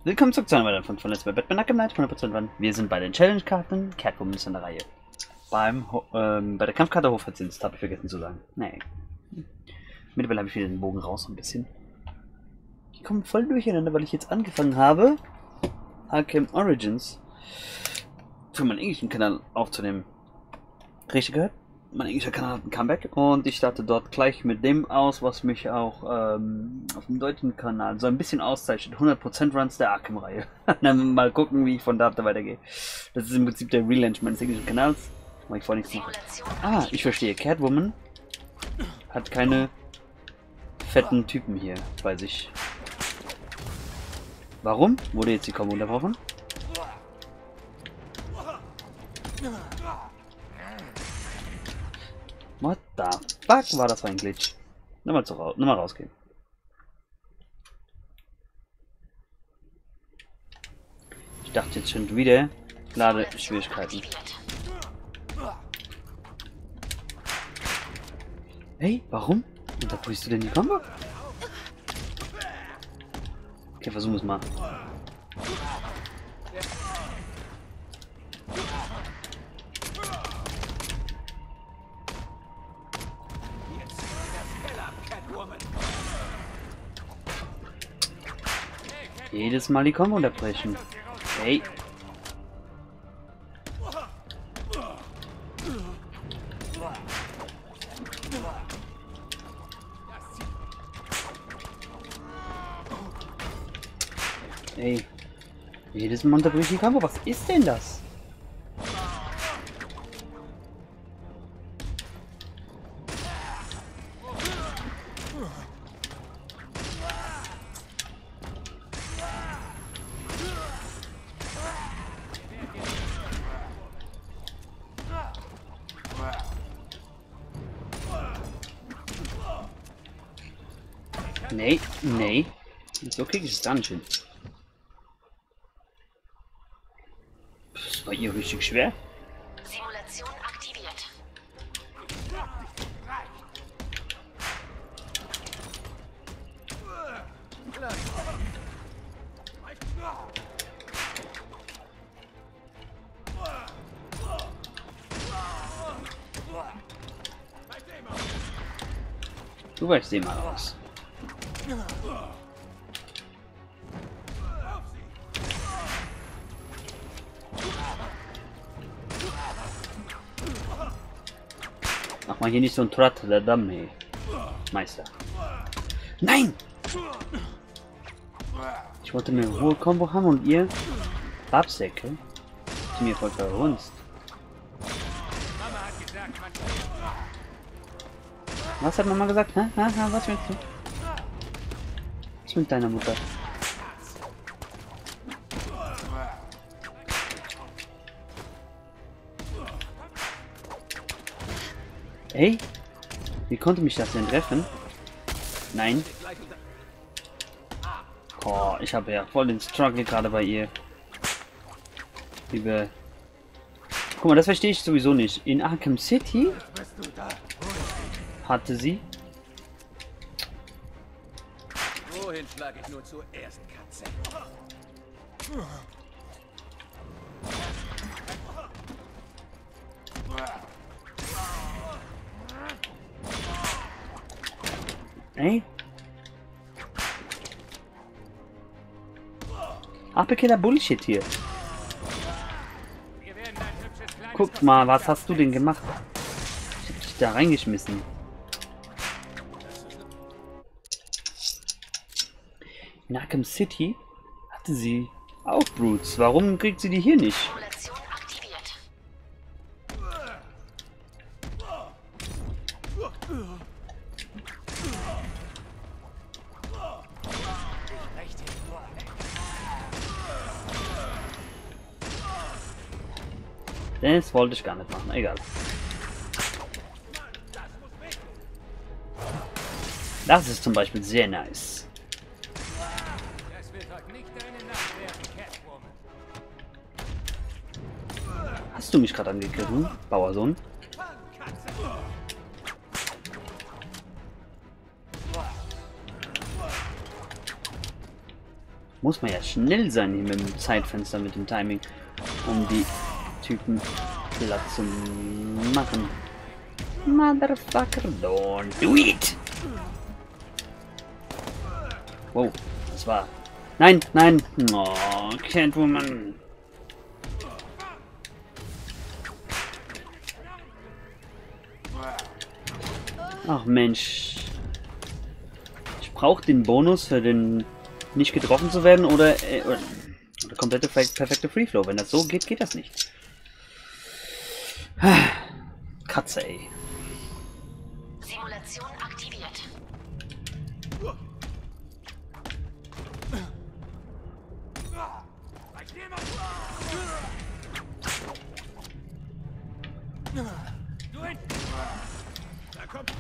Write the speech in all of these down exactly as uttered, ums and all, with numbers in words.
Willkommen zurück zu einer weiteren Folge von Let's Play Batman Arkham Knight, hundert Prozent Run. Wir sind bei den Challenge-Karten, Catwoman ist an der Reihe. Beim, ähm, bei der Kampfkarte Hochverzinst, habe ich vergessen zu sagen. Nee. Mittlerweile habe ich wieder den Bogen raus, ein bisschen. Ich komme voll durcheinander, weil ich jetzt angefangen habe, Arkham Origins für meinen englischen Kanal aufzunehmen. Richtig gehört? Mein englischer Kanal hat ein Comeback und ich starte dort gleich mit dem aus, was mich auch ähm, auf dem deutschen Kanal so ein bisschen auszeichnet. hundert Prozent Runs der Arkham-Reihe. Dann mal gucken, wie ich von da weitergehe. Das ist im Prinzip der Relaunch meines englischen Kanals. Mach ich vor nichts machen. Ah, ich verstehe. Catwoman hat keine fetten Typen hier bei sich. Warum? Wurde jetzt die Kombo unterbrochen? What the fuck war das für ein Glitch? Nochmal, zu ra nochmal rausgehen. Ich dachte jetzt schon wieder Ladeschwierigkeiten. Hey, warum? Unterbrichst du denn die Combo? Okay, versuchen wir es mal. Jedes Mal die Combo unterbrechen. Hey. Ey. Jedes Mal unterbreche ich die Combo. Was ist denn das? Nee, nee. So krieg ich es gar nicht hin. Das war ihr richtig schwer. Simulation aktiviert. Du weißt den mal aus. Mach mal hier nicht so ein Trott, der Damme, Meister. Nein! Ich wollte eine hohe Combo haben und ihr Babsäcke, die mir voll verhunzt. Was hat Mama gesagt? Ha? Ha? Ha? Was willst du? Was mit deiner Mutter? Ey, wie konnte mich das denn treffen? Nein. Oh, ich habe ja voll den Struggle gerade bei ihr. Liebe. Guck mal, das verstehe ich sowieso nicht. In Arkham City hatte sie. Wohin schlage ich nur zuerst, Katze? Ey. Abgekehrer Bullshit hier. Guck mal, was hast du denn gemacht? Ich hab dich da reingeschmissen. In Arkham City hatte sie auch Brutes. Warum kriegt sie die hier nicht? Simulation aktiviert. Das wollte ich gar nicht machen. Egal. Das ist zum Beispiel sehr nice. Das wird heute nicht deine Nacht werden, Catwoman. Hast du mich gerade angegriffen, Bauersohn? Muss man ja schnell sein hier mit dem Zeitfenster, mit dem Timing, um die Typen platt zu machen. Motherfucker, don't do it! Wow, das war... Nein, nein! Oh, Catwoman! Ach Mensch. Ich brauche den Bonus für den nicht getroffen zu werden oder, äh, oder, oder komplette perfekte Freeflow. Wenn das so geht, geht das nicht. Katze, ey. Simulation aktiviert. Da kommt.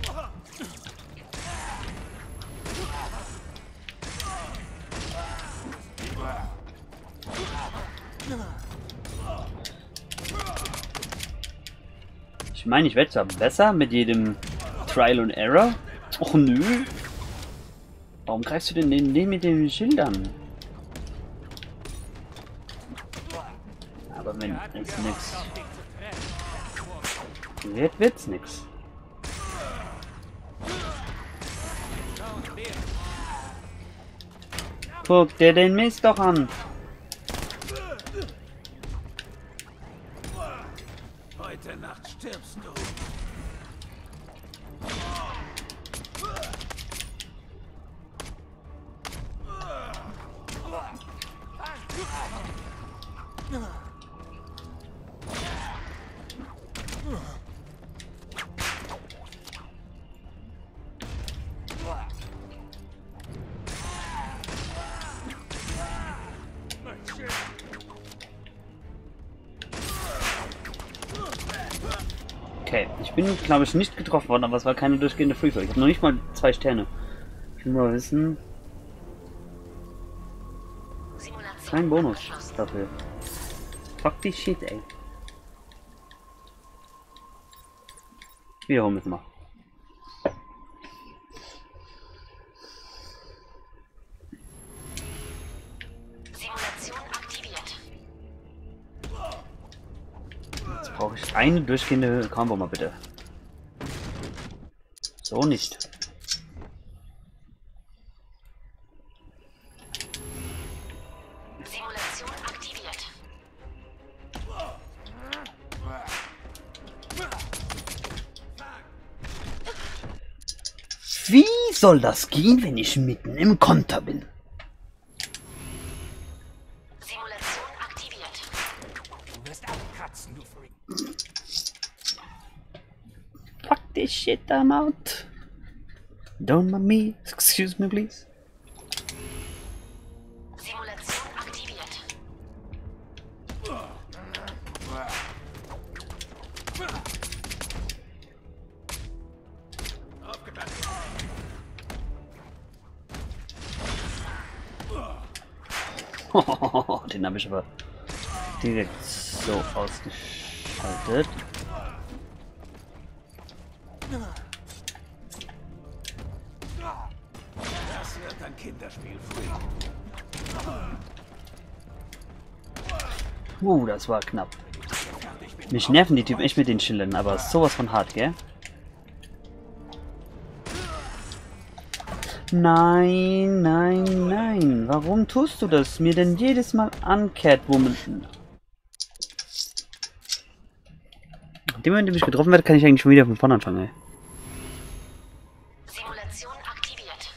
Ich meine, ich werde zwar besser mit jedem Trial and Error. Och nö. Warum greifst du denn den, den mit den Schildern? Aber wenn es nix wird, wird's nix. Guck dir den Mist doch an. Heute Nacht stirbst du. Okay, ich bin, glaube ich, nicht getroffen worden, aber es war keine durchgehende Freefall. Ich habe noch nicht mal zwei Sterne. Ich will mal wissen. Kein Bonus dafür. Fuck die Shit, ey. Wiederholen müssen wir. Simulation aktiviert. Jetzt brauche ich eine durchgehende Combo mal bitte. So nicht. Simulation aktiviert. Wie soll das gehen, wenn ich mitten im Konter bin? Simulation aktiviert. Du wirst abkratzen, du Freak. Fuck this shit, I'm out. Don't mind me. Excuse me, please. Simulation aktiviert. Den habe ich aber direkt so ausgeschaltet. Das wird ein Kinderspiel, Freak. Uh, das war knapp. Mich nerven die Typen echt mit den Schildern, aber sowas von hart, gell? Nein, nein, nein. Warum tust du das mir denn jedes Mal an, Catwoman? In dem Moment, in dem ich getroffen werde, kann ich eigentlich schon wieder von vorne anfangen, ey. Simulation aktiviert.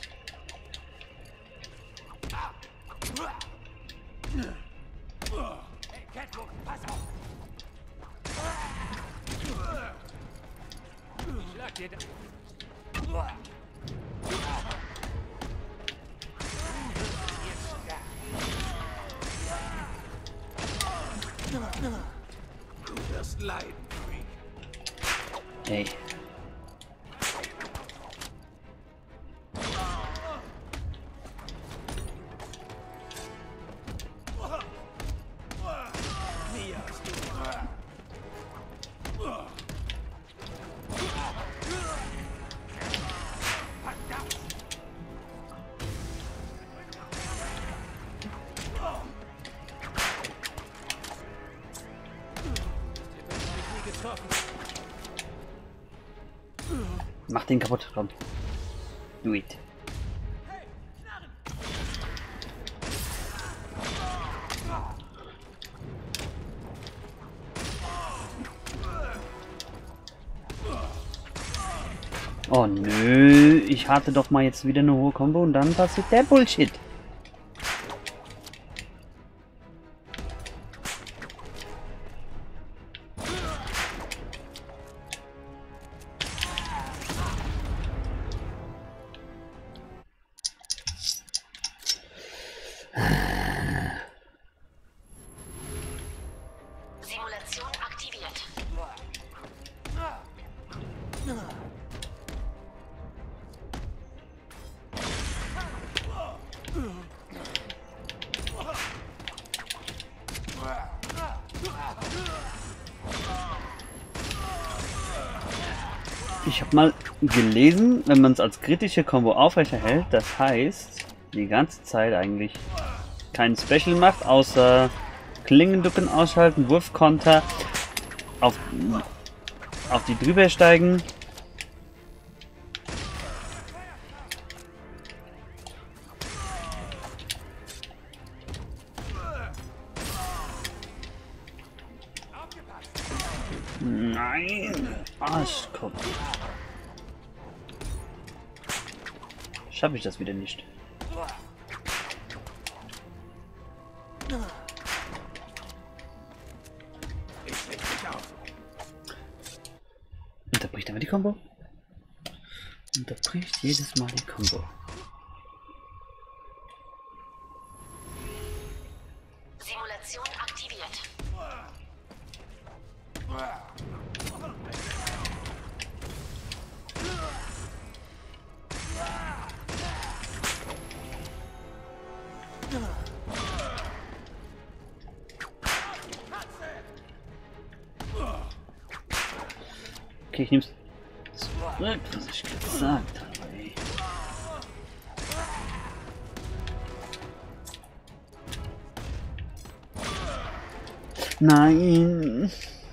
Hey, Catwoman, pass auf. Ich schlag dir da. Du wirst leiden, Freak. Ey. Nie hast du. Mach den kaputt, komm. Do it. Oh nö, ich hatte doch mal jetzt wieder eine hohe Combo und dann passiert der Bullshit. Simulation aktiviert. Ich habe mal gelesen, wenn man es als kritische Combo aufrechterhält, das heißt, die ganze Zeit eigentlich kein Special macht, außer Klingenducken ausschalten, Wurfkonter, auf, auf die drüber steigen. Nein! Arschkopf. Schaffe ich das wieder nicht. Unterbricht aber die Combo. Unterbricht jedes Mal die Combo. Simulation aktiviert. Okay, ich nehm's zurück, was ich gesagt habe. Ey. Nein!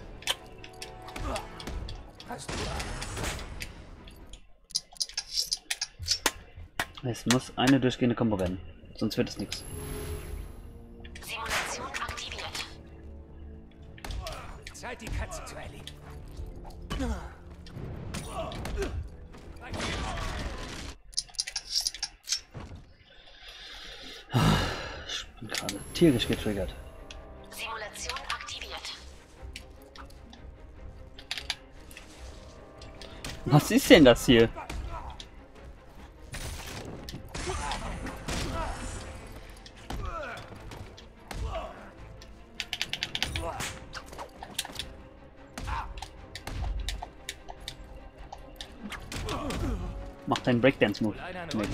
Es muss eine durchgehende Combo werden, sonst wird es nichts. Simulation aktiviert. Zeit, die Katze zu erlegen. Ich bin gerade tierisch getriggert. Simulation aktiviert. Was ist denn das hier? Mach deinen Breakdance-Move. Nee.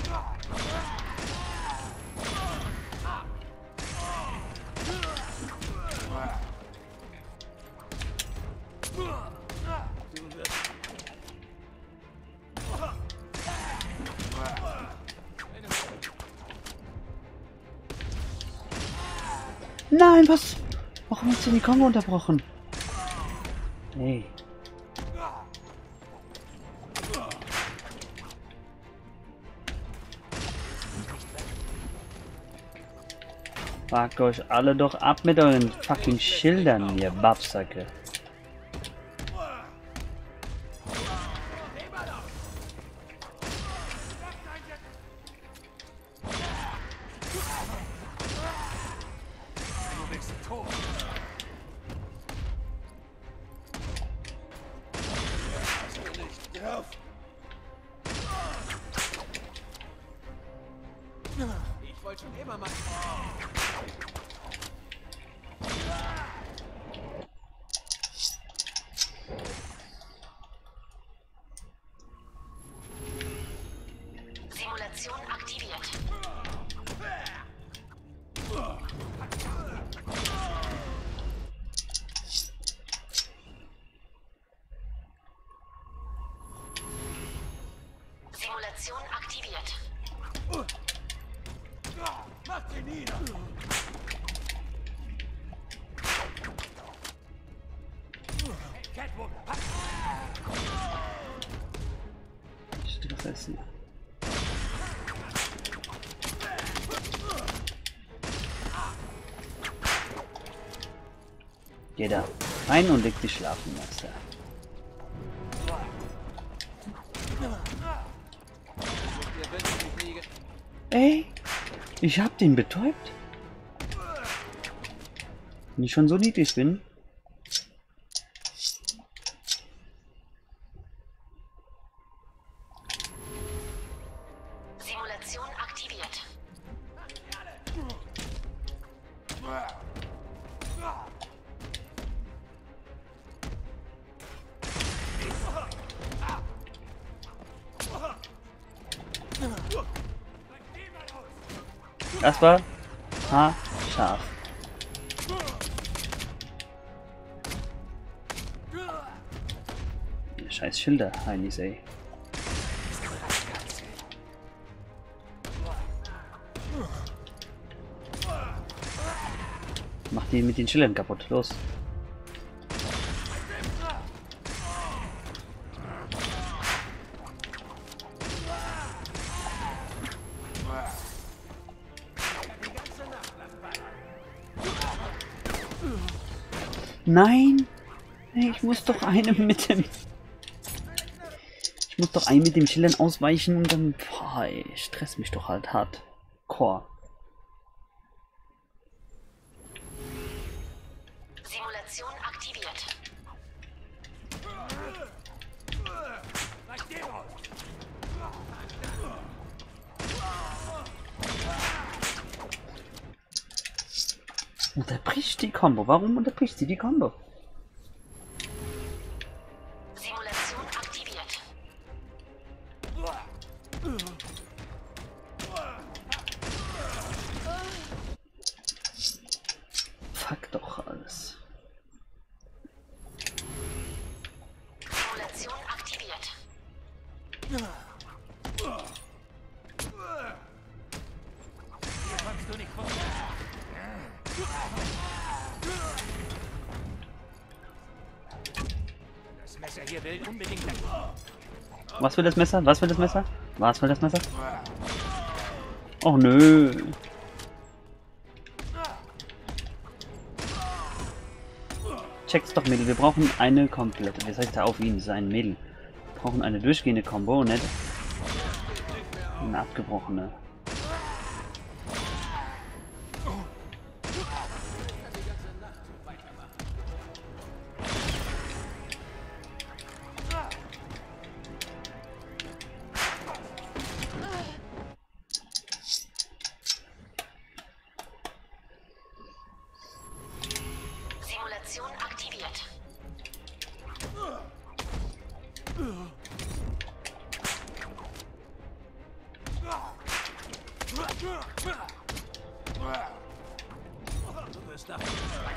Nein, was? Warum hast du die Combo unterbrochen? Hey. Fragt euch alle doch ab mit euren fucking Schildern, ihr Babsacke. Du bist tot. Ich wollte schon immer mal. Simulation aktiviert. Simulation aktiviert. Mach den nieder! Catwoman, Fresse. Geh da rein und leg dich schlafen, Meister. Ey, ich hab den betäubt. Wenn ich schon so niedlich bin. Simulation aktiviert. Das war ha scharf. Scheiß Schilder, Heinis, ey. Mach die mit den Schildern kaputt, los. Nein! Ich muss doch einem mit dem... Ich muss doch einen mit dem Schildern ausweichen und dann... Boah, ey, stress mich doch halt hart. Core. Simulation aktiviert. Unterbricht die Combo. Warum unterbricht sie die Combo? Simulation aktiviert. Fuck doch alles. Simulation aktiviert. Hier kommst du nicht vor. Das Messer hier will unbedingt weg. Was will das Messer? Was will das Messer? Was will das Messer? Oh nö. Check's doch, Mädel. Wir brauchen eine komplette. Das heißt, auf ihn, das ist ein Mädel. Wir brauchen eine durchgehende Combo, nicht eine abgebrochene. Simulation aktiviert. Du wirst nach.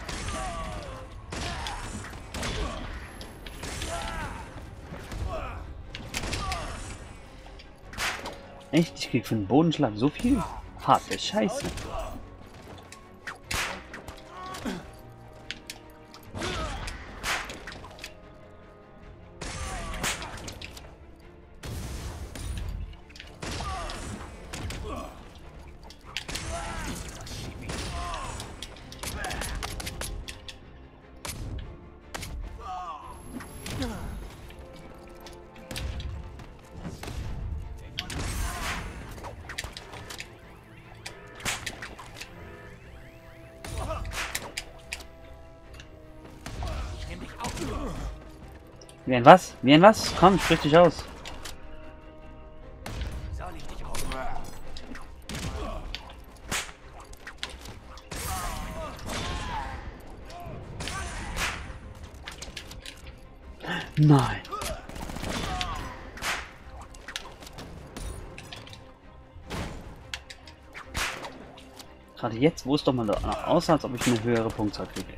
Echt? Ich krieg für den Bodenschlag so viel? Harte Scheiße. Wie ein was? Wie ein was? Komm, sprich dich aus. Soll ich dich auf? Nein. Gerade jetzt, wo es doch mal danach aussah, als ob ich eine höhere Punktzahl kriege.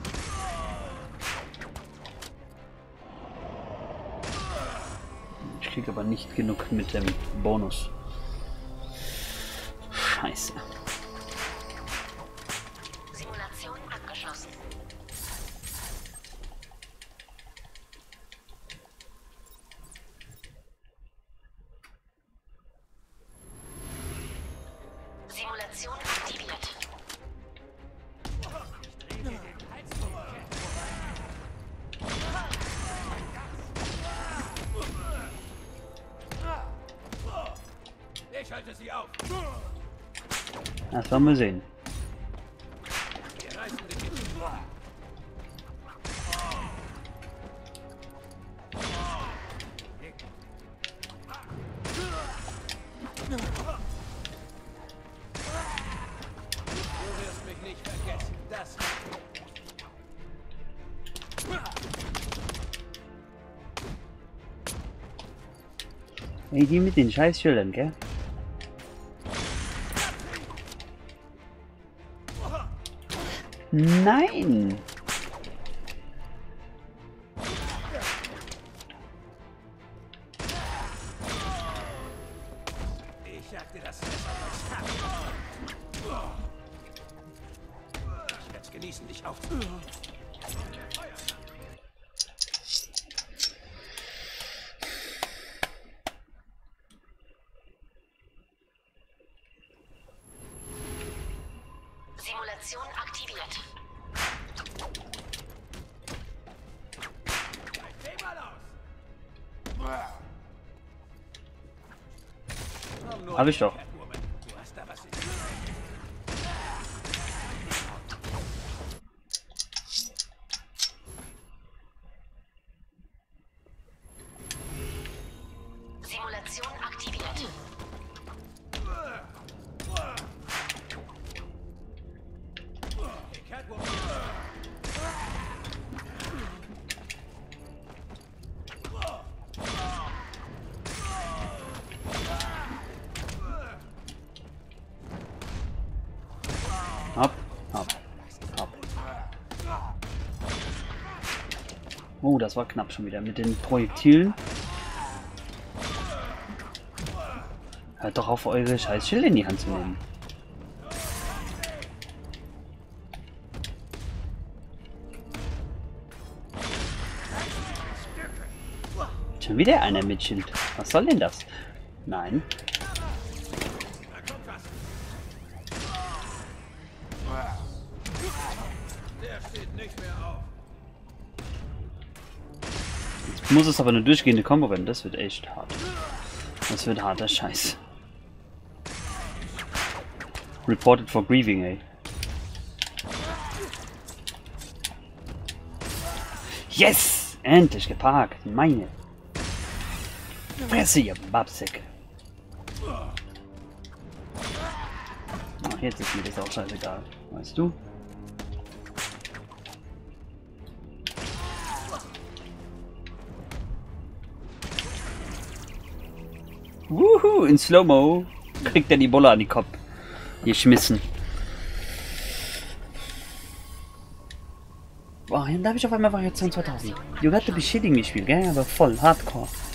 Ich kriege aber nicht genug mit dem Bonus. Scheiße. Simulation abgeschlossen. Simulation aktiviert. Ich halte sie auf. Das werden wir sehen. Wir reißen dich nicht. Du wirst mich nicht vergessen. Das. Ey, die mit den scheiß Schildern, gell? Nein! Ich jag dir das Messer durchs Herz. Ich werde es genießen, dich aufzunehmen. Simulation aktiviert. Geh mal aus. Hab ich doch. Du hast da was in dir. Simulation aktiviert. Hey, Catwoman. Hopp, hopp, hopp. Oh, das war knapp schon wieder mit den Projektilen. Hört doch auf, eure scheiß Schilde in die Hand zu nehmen. Schon wieder einer mit Schild. Was soll denn das? Nein. Da kommt was. Der steht nicht mehr auf. Jetzt muss es aber eine durchgehende Combo werden. Das wird echt hart. Das wird harter Scheiß. Reported for grieving, ey. Yes! Endlich geparkt. Meine. Fresse, ihr Babsäcke. Ach, jetzt ist mir das auch scheißegal. Weißt du? Wuhu, in Slow-Mo kriegt er die Bolle an den Kopf. Geschmissen. Boah, dann habe ich auf einmal Variation zweitausend. You got to be shitting me Spiel, gell? Aber voll Hardcore.